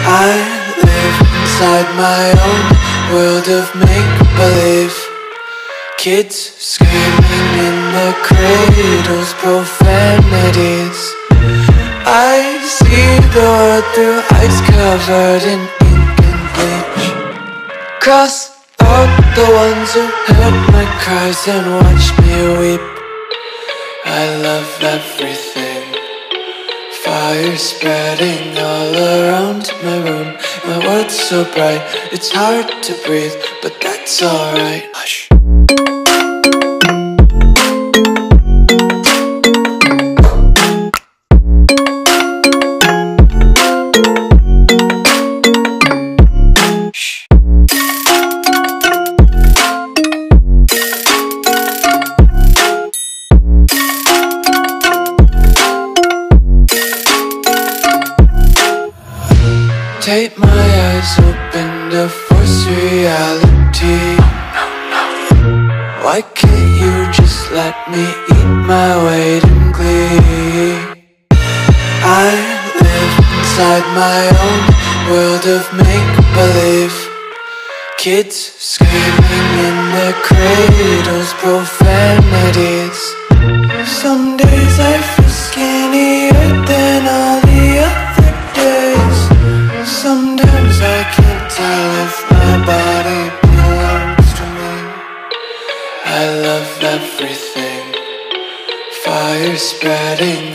I live inside my own world of make-believe. Kids screaming in their cradles, profanities. I see the world through ice covered in ink and bleach. Cross out the ones who heard my cries and watched me weep. I love everything. Fire spreading all around my room. My world's so bright, it's hard to breathe, but that's alright. Hush. Tape my eyes open to force reality. Why can't you just let me eat my weight in glee? I live inside my own world of make-believe. Kids screaming in their cradles, profanities. Some days I feel skinnier than all the other days. Sometimes I can't tell if my body belongs to me. I love everything. Fire spreading